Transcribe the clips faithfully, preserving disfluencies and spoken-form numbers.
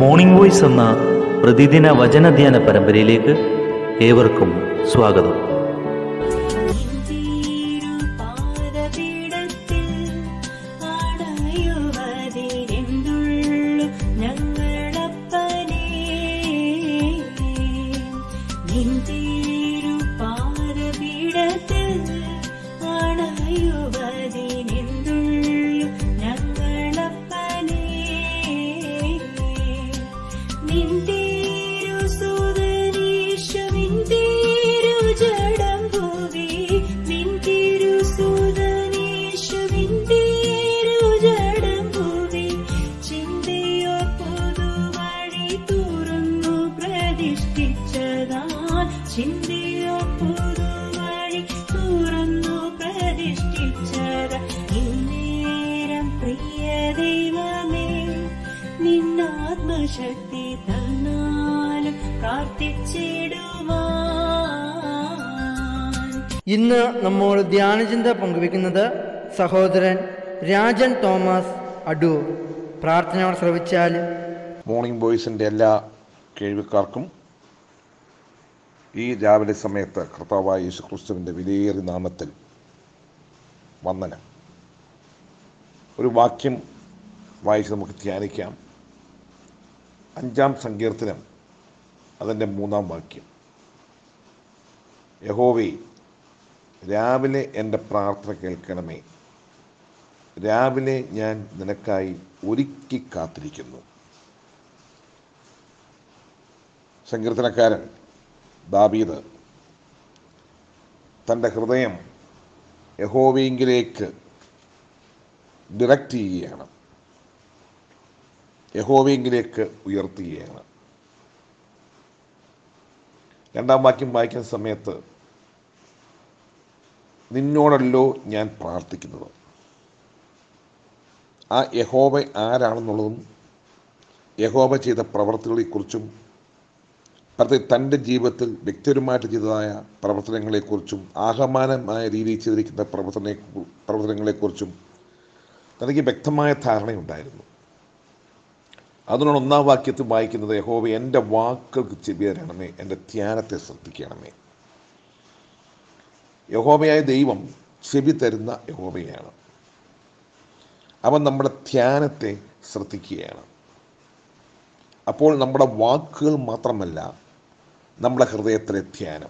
Morning voice എന്ന പ്രതിദിന വചനധ്യാന പരമ്പരയിലേക്ക് ഏവർക്കും സ്വാഗതം. ചിന്തയോ പുതുവഴി തുറന്നു പ്രതിഷ്ഠിച്ചത ഇന്നേരം പ്രിയ ദൈവമേ നിന്നാത്മശക്തി തന്നാലും പ്രാർത്ഥിച്ചിടുവാൻ. ഇന്ന് നമ്മോട് ധ്യാനചിന്ത പങ്കുവെക്കുന്നത് സഹോദരൻ രാജൻ തോമസ് അടൂർ. പ്രാർത്ഥനയോടെ ശ്രവിച്ചാൽ. മോർണിംഗ് വോയ്സിൻ്റെ എല്ലാ കേൾവിക്കാർക്കും ഈ രാവിലെ സമയത്ത് കർത്താവായ യേശു ക്രിസ്തുവിൻ്റെ വിലയേറിയ നാമത്തിൽ വന്ദനം. ഒരു വാക്യം വായിച്ച് നമുക്ക് ധ്യാനിക്കാം. അഞ്ചാം സങ്കീർത്തനം അതിൻ്റെ മൂന്നാം വാക്യം. യഹോവേ, രാവിലെ എൻ്റെ പ്രാർത്ഥന കേൾക്കണമേ, രാവിലെ ഞാൻ നിനക്കായി ഒരുക്കി കാത്തിരിക്കുന്നു. സങ്കീർത്തനക്കാരൻ ദാവീദ് തൻ്റെ ഹൃദയം യഹോവയിലേക്ക് ഡിറക്റ്റ് ചെയ്യുകയാണ്, യഹോവയിലേക്ക് ഉയർത്തുകയാണ്. രണ്ടാം വാക്യം വായിക്കുന്ന സമയത്ത് നിന്നോടല്ലോ ഞാൻ പ്രാർത്ഥിക്കുന്നത്. ആ യഹോവ ആരാണെന്നുള്ളതും യഹോവ ചെയ്ത പ്രവർത്തികളെക്കുറിച്ചും പ്രത്യേക തൻ്റെ ജീവിതത്തിൽ വ്യക്തിപരമായിട്ട് ചെയ്തതായ പ്രവർത്തനങ്ങളെക്കുറിച്ചും ആഹ്വാനമായ രീതിയിൽ ചെയ്തിരിക്കുന്ന പ്രവർത്തന പ്രവർത്തനങ്ങളെക്കുറിച്ചും തനിക്ക് വ്യക്തമായ ധാരണയുണ്ടായിരുന്നു. അതിനോട് ഒന്നാം വാക്യത്തിൽ വായിക്കുന്നത്, യഹോവ എൻ്റെ വാക്കുകൾക്ക് ചെവി തരണമേ, എൻ്റെ ധ്യാനത്തെ ശ്രദ്ധിക്കണമേ. യഹോവയായ ദൈവം ചെവി തരുന്ന യഹോവയാണ്. അവൻ നമ്മുടെ ധ്യാനത്തെ ശ്രദ്ധിക്കുകയാണ്. അപ്പോൾ നമ്മുടെ വാക്കുകൾ മാത്രമല്ല, നമ്മുടെ ഹൃദയത്തിലെ ധ്യാനം.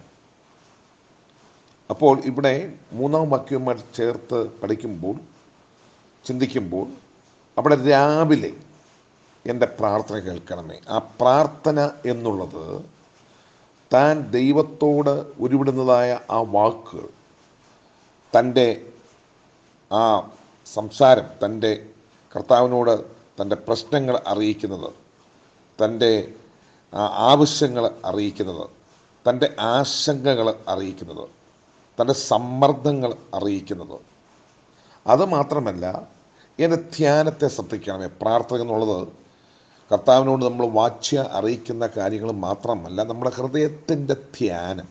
അപ്പോൾ ഇവിടെ മൂന്നാം വാക്യവുമായി ചേർത്ത് പഠിക്കുമ്പോൾ, ചിന്തിക്കുമ്പോൾ, അവിടെ രാവിലെ എൻ്റെ പ്രാർത്ഥന കേൾക്കണമേ. ആ പ്രാർത്ഥന എന്നുള്ളത് താൻ ദൈവത്തോട് ഉരുവിടുന്നതായ ആ വാക്കുകൾ, തൻ്റെ ആ സംസാരം, തൻ്റെ കർത്താവിനോട് തൻ്റെ പ്രശ്നങ്ങൾ അറിയിക്കുന്നത്, തൻ്റെ ആവശ്യങ്ങൾ അറിയിക്കുന്നത്, തൻ്റെ ആശങ്കകൾ അറിയിക്കുന്നത്, തൻ്റെ സമ്മർദ്ദങ്ങൾ അറിയിക്കുന്നത്. അതുമാത്രമല്ല, എൻ്റെ ധ്യാനത്തെ ശ്രദ്ധിക്കണമേ. പ്രാർത്ഥന എന്നുള്ളത് കർത്താവിനോട് നമ്മൾ വാച്യ അറിയിക്കുന്ന കാര്യങ്ങൾ മാത്രമല്ല, നമ്മുടെ ഹൃദയത്തിൻ്റെ ധ്യാനം.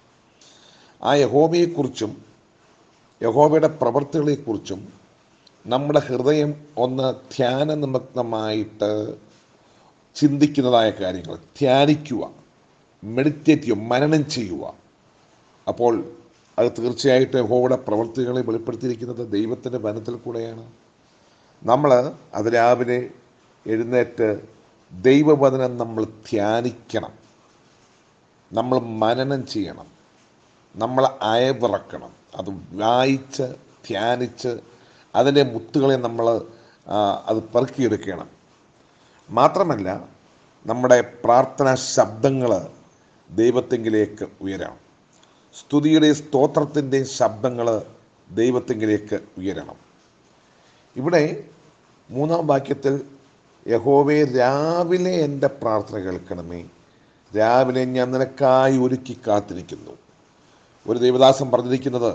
ആ യഹോവയെക്കുറിച്ചും യഹോവയുടെ പ്രവൃത്തികളെക്കുറിച്ചും നമ്മുടെ ഹൃദയം ഒന്ന് ധ്യാന നിമഗ്നമായിട്ട് ചിന്തിക്കുന്നതായ കാര്യങ്ങൾ ധ്യാനിക്കുക, മെഡിറ്റേറ്റ് ചെയ്യുക, മനനം ചെയ്യുക. അപ്പോൾ അത് തീർച്ചയായിട്ടും യഹോവയുടെ പ്രവൃത്തികളെ വെളിപ്പെടുത്തിയിരിക്കുന്നത് ദൈവത്തിൻ്റെ വചനത്തിൽ കൂടെയാണ്. നമ്മൾ അത് രാവിലെ എഴുന്നേറ്റ് ദൈവവചനം നമ്മൾ ധ്യാനിക്കണം, നമ്മൾ മനനം ചെയ്യണം, നമ്മൾ അയവിറക്കണം. അത് വായിച്ച് ധ്യാനിച്ച് അതിൻ്റെ മുത്തുകളെ നമ്മൾ അത് പെറുക്കിയെടുക്കണം. മാത്രമല്ല, നമ്മുടെ പ്രാർത്ഥനാ ശബ്ദങ്ങൾ ദൈവത്തെങ്കിലേക്ക് ഉയരണം. സ്തുതിയുടെ സ്തോത്രത്തിൻ്റെ ശബ്ദങ്ങൾ ദൈവത്തെങ്കിലേക്ക് ഉയരണം. ഇവിടെ മൂന്നാം വാക്യത്തിൽ യഹോവേ, രാവിലെ എൻ്റെ പ്രാർത്ഥന കേൾക്കണമേ, രാവിലെ ഞാൻ നിനക്കായി ഒരുക്കി കാത്തിരിക്കുന്നു. ഒരു ദേവദാസൻ പറഞ്ഞിരിക്കുന്നത്,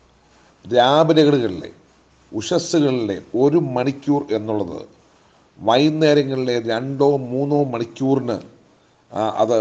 രാവിലെകളിലെ ഉഷസ്സുകളിലെ ഒരു മണിക്കൂർ എന്നുള്ളത് വൈകുന്നേരങ്ങളിലെ രണ്ടോ മൂന്നോ മണിക്കൂറിന് അത്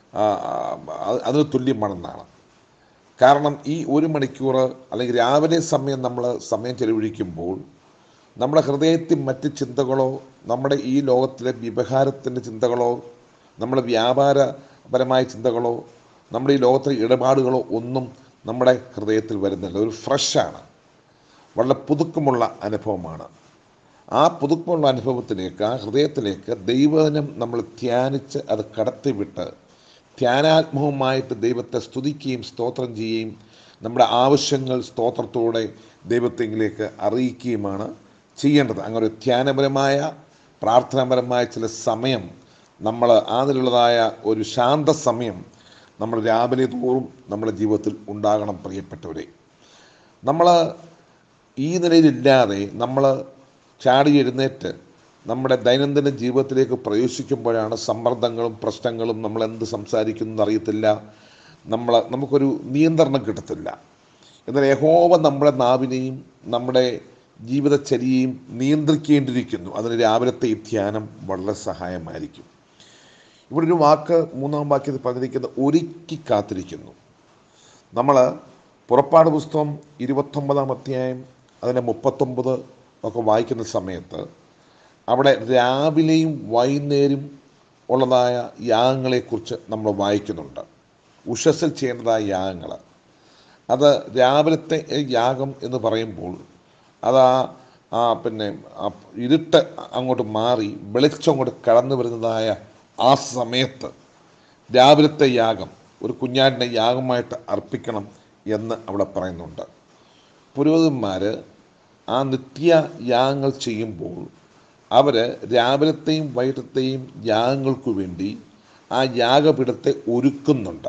അതിന് തുല്യമാണെന്നാണ്. കാരണം ഈ ഒരു മണിക്കൂർ അല്ലെങ്കിൽ രാവിലെ സമയം നമ്മൾ സമയം ചെലവഴിക്കുമ്പോൾ നമ്മുടെ ഹൃദയത്തിൽ മറ്റ് ചിന്തകളോ, നമ്മുടെ ഈ ലോകത്തിലെ വ്യവഹാരത്തിൻ്റെ ചിന്തകളോ, നമ്മുടെ വ്യാപാരപരമായ ചിന്തകളോ, നമ്മുടെ ഈ ലോകത്തിലെ ഇടപാടുകളോ ഒന്നും നമ്മുടെ ഹൃദയത്തിൽ വരുന്നില്ല. ഒരു ഫ്രഷാണ്, വളരെ പുതുക്കമുള്ള അനുഭവമാണ്. ആ പുതുക്കമുള്ള അനുഭവത്തിലേക്ക്, ആ ഹൃദയത്തിലേക്ക് ദൈവവചനം നമ്മൾ ധ്യാനിച്ച് അത് കടത്തിവിട്ട് ധ്യാനാത്മകമായിട്ട് ദൈവത്തെ സ്തുതിക്കുകയും സ്തോത്രം ചെയ്യുകയും നമ്മുടെ ആവശ്യങ്ങൾ സ്തോത്രത്തോടെ ദൈവത്തെങ്കിലേക്ക് അറിയിക്കുകയുമാണ് ചെയ്യേണ്ടത്. അങ്ങനെ ഒരു ധ്യാനപരമായ പ്രാർത്ഥനാപരമായ ചില സമയം നമ്മൾ അതിലുള്ളതായ ഒരു ശാന്ത സമയം നമ്മൾ രാവിലെ തോറും നമ്മുടെ ജീവിതത്തിൽ ഉണ്ടാകണം. പ്രിയപ്പെട്ടവരെ, നമ്മൾ ഈ നിലയിലില്ലാതെ നമ്മൾ ചാടി എഴുന്നേറ്റ് നമ്മുടെ ദൈനംദിന ജീവിതത്തിലേക്ക് പ്രവേശിക്കുമ്പോഴാണ് സമ്മർദ്ദങ്ങളും പ്രശ്നങ്ങളും, നമ്മൾ എന്ത് സംസാരിക്കുന്നു അറിയത്തില്ല, നമ്മൾ നമുക്കൊരു നിയന്ത്രണം കിട്ടത്തില്ല. എന്നാൽ യഹോവ നമ്മുടെ നാവിനെയും നമ്മുടെ ജീവിതചര്യയും നിയന്ത്രിക്കേണ്ടിയിരിക്കുന്നു. അതിന് രാവിലത്തെ ഈ ധ്യാനം വളരെ സഹായമായിരിക്കും. ഇവിടെ ഒരു വാക്ക് മൂന്നാം വാക്യത്തിൽ പറഞ്ഞിരിക്കുന്നത് ഒരുക്കി കാത്തിരിക്കുന്നു. നമ്മൾ പുറപ്പാട് പുസ്തകം ഇരുപത്തൊമ്പതാം അധ്യായം അതിൻ്റെ മുപ്പത്തൊമ്പത് ഒക്കെ വായിക്കുന്ന സമയത്ത് അവിടെ രാവിലെയും വൈകുന്നേരം ഉള്ളതായ യാഗങ്ങളെക്കുറിച്ച് നമ്മൾ വായിക്കുന്നുണ്ട്. ഉഷസ്സിൽ ചെയ്യേണ്ടതായ യാഗങ്ങൾ, അത് രാവിലത്തെ യാഗം എന്ന് പറയുമ്പോൾ അത് ആ പിന്നെ ഇരുട്ട് അങ്ങോട്ട് മാറി വെളിച്ചം അങ്ങോട്ട് കടന്നു വരുന്നതായ ആ സമയത്ത് രാവിലത്തെ യാഗം ഒരു കുഞ്ഞാടിനെ യാഗമായിട്ട് അർപ്പിക്കണം എന്ന് അവിടെ പറയുന്നുണ്ട്. പുരോഹിതന്മാർ ആ നിത്യ യാഗങ്ങൾ ചെയ്യുമ്പോൾ അവർ രാവിലത്തെയും വൈകിട്ടത്തെയും യാഗങ്ങൾക്ക് വേണ്ടി ആ യാഗപീഠത്തെ ഒരുക്കുന്നുണ്ട്.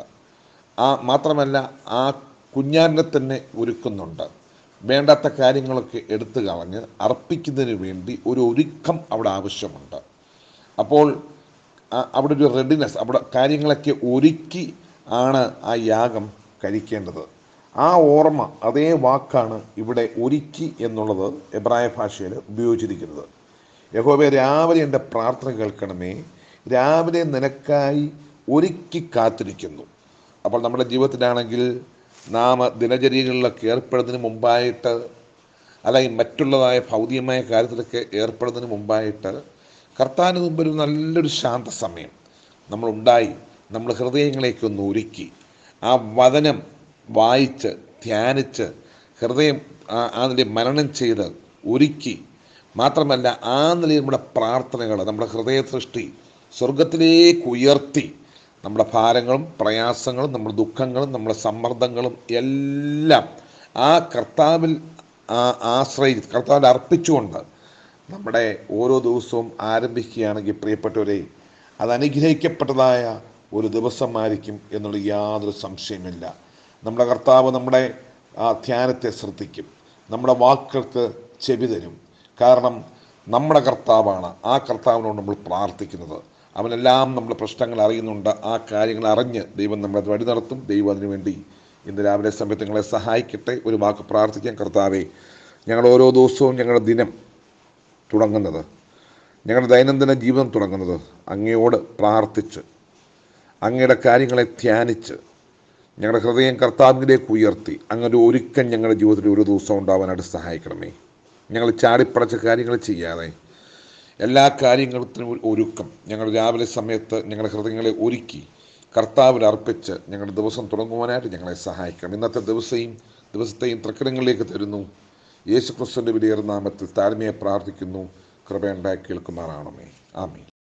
ആ മാത്രമല്ല ആ കുഞ്ഞാടിനെ തന്നെ ഒരുക്കുന്നുണ്ട്. വേണ്ടാത്ത കാര്യങ്ങളൊക്കെ എടുത്തു കളഞ്ഞ് അർപ്പിക്കുന്നതിന് വേണ്ടി ഒരു ഒരുക്കം അവിടെ ആവശ്യമുണ്ട്. അപ്പോൾ അവിടെ ഒരു റെഡിനെസ്, അവിടെ കാര്യങ്ങളൊക്കെ ഒരുക്കി ആണ് ആ യാഗം കഴിക്കേണ്ടത്. ആ ഓർമ്മ, അതേ വാക്കാണ് ഇവിടെ ഒരുക്കി എന്നുള്ളത് എബ്രായ ഭാഷയിൽ ഉപയോഗിച്ചിരിക്കുന്നത്. യഹോവേ, രാവിലെ എൻ്റെ പ്രാർത്ഥന കേൾക്കണമേ, രാവിലെ നിനക്കായി ഒരുക്കി കാത്തിരിക്കുന്നു. അപ്പോൾ നമ്മുടെ ജീവിതത്തിലാണെങ്കിൽ നാം ദിനചര്യകളിലൊക്കെ ഏർപ്പെടുന്നതിന് മുമ്പായിട്ട്, അല്ലെങ്കിൽ മറ്റുള്ളതായ ഭൗതികമായ കാര്യത്തിലൊക്കെ ഏർപ്പെടുന്നതിന് മുമ്പായിട്ട് കർത്താവിന് മുമ്പ് ഒരു നല്ലൊരു ശാന്ത സമയം നമ്മളുണ്ടായി നമ്മൾ ഹൃദയങ്ങളേക്കൊന്ന് ഒരുക്കി ആ വചനം വായിച്ച് ധ്യാനിച്ച് ഹൃദയം അതിൻ്റെ മനനം ചെയ്ത് ഒരുക്കി, മാത്രമല്ല ആ നിലയിൽ നമ്മുടെ പ്രാർത്ഥനകൾ, നമ്മുടെ ഹൃദയ സൃഷ്ടി സ്വർഗത്തിലേക്ക് ഉയർത്തി നമ്മുടെ ഭാരങ്ങളും പ്രയാസങ്ങളും നമ്മുടെ ദുഃഖങ്ങളും നമ്മുടെ സമ്മർദ്ദങ്ങളും എല്ലാം ആ കർത്താവിൽ ആശ്രയി കർത്താവിൽ അർപ്പിച്ചുകൊണ്ട് നമ്മുടെ ഓരോ ദിവസവും ആരംഭിക്കുകയാണെങ്കിൽ പ്രിയപ്പെട്ടവരെ, അത് അനുഗ്രഹിക്കപ്പെട്ടതായ ഒരു ദിവസമായിരിക്കും എന്നുള്ള യാതൊരു സംശയമില്ല. നമ്മുടെ കർത്താവ് നമ്മുടെ ആ ധ്യാനത്തെ ശ്രദ്ധിക്കും, നമ്മുടെ വാക്കുകൾക്ക് ചെവി തരും. കാരണം നമ്മുടെ കർത്താവാണ്, ആ കർത്താവിനോട് നമ്മൾ പ്രാർത്ഥിക്കുന്നത്. അവനെല്ലാം നമ്മുടെ പ്രശ്നങ്ങൾ അറിയുന്നുണ്ട്. ആ കാര്യങ്ങൾ അറിഞ്ഞ് ദൈവം നമ്മളെ വഴി നടത്തും. ദൈവം അതിനു വേണ്ടി ഇന്ന് രാവിലെ സമയത്ത് നിങ്ങളെ സഹായിക്കട്ടെ. ഒരു വാക്ക് പ്രാർത്ഥിക്കാം. കർത്താവേ, ഞങ്ങൾ ഓരോ ദിവസവും ഞങ്ങളുടെ ദിനം തുടങ്ങുന്നത്, ഞങ്ങളുടെ ദൈനംദിന ജീവിതം തുടങ്ങുന്നത് അങ്ങയോട് പ്രാർത്ഥിച്ച് അങ്ങയുടെ കാര്യങ്ങളെ ധ്യാനിച്ച് ഞങ്ങളുടെ ഹൃദയം കർത്താവിലേക്ക് ഉയർത്തി അങ്ങനെ ഒരുക്കം ഞങ്ങളുടെ ജീവിതത്തിൽ ഒരു ദിവസം ഉണ്ടാവാനായിട്ട് സഹായിക്കണമേ. ഞങ്ങൾ ചാടിപ്പടച്ച കാര്യങ്ങൾ ചെയ്യാതെ എല്ലാ കാര്യങ്ങൾക്കും ഒരുക്കം ഞങ്ങൾ രാവിലെ സമയത്ത് ഞങ്ങളുടെ ഹൃദയങ്ങളെ ഒരുക്കി കർത്താവിൽ അർപ്പിച്ച് ഞങ്ങളുടെ ദിവസം തുടങ്ങുവാനായിട്ട് ഞങ്ങളെ സഹായിക്കണം. ഇന്നത്തെ ദിവസവും ദിവസത്തെയും തൃക്കരങ്ങളിലേക്ക് തരുന്നു. യേശു ക്രിസ്തുവിൻ്റെ വിലയേറിയ നാമത്തിൽ താഴ്മയെ പ്രാർത്ഥിക്കുന്നു. കൃപയുണ്ടായി കേൾക്കുമാറാണമേ. ആമേൻ.